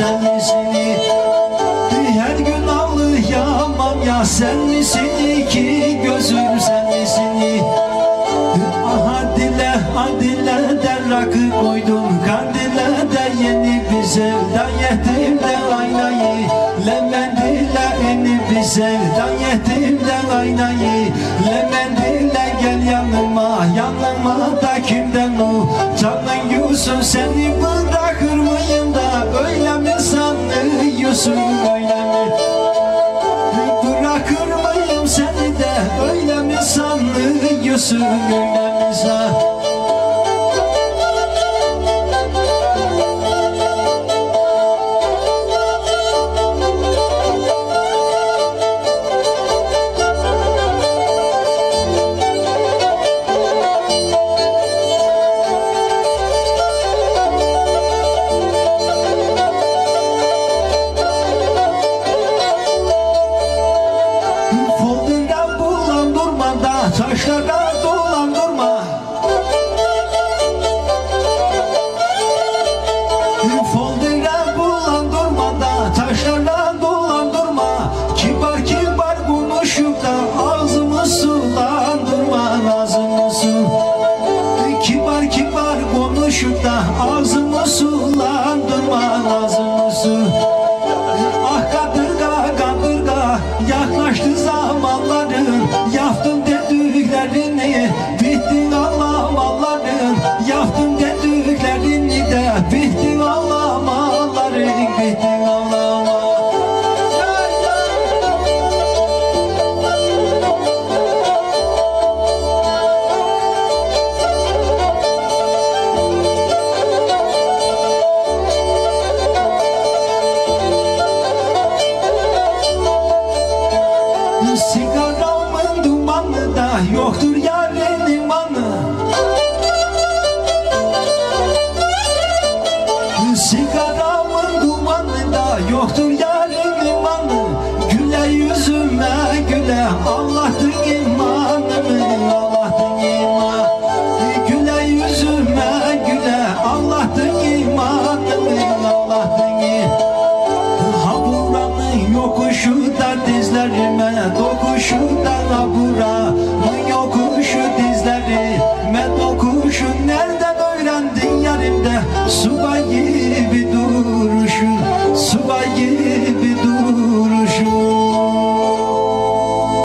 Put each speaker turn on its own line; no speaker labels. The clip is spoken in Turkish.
senlisini. Her gün ağlayamam ya senlisini ki gözüm senlisini. Adileden rakı koydum, kandilede yeni bir sevda yedim de aynayı. Lemendile yeni bir sevda yedim de aynayı. Lemendile gel yanıma, yanıma da kimden o canın Yusuf, seni bırakır mıyım da öyle mi sanıyorsun, öyle mi? Bırakır mıyım seni de öyle mi sanıyorsun, öyle mi san? Taşlara dolandırma, foldera bulandırma da taşlara dolandırma. Kibar kibar konuşup da ağzımı sulandırma, ağzımı su. Kibar kibar konuşup da ağzımı sulandırma, ağzımı su. Ah kadırga kadırga yaklaştı zamanların, yaptım dediklerini, bitti ağlamaların. Yaptım dediklerini de bitti ağlamaların, bitti ağlama. Sigaramın dumanı da yoktur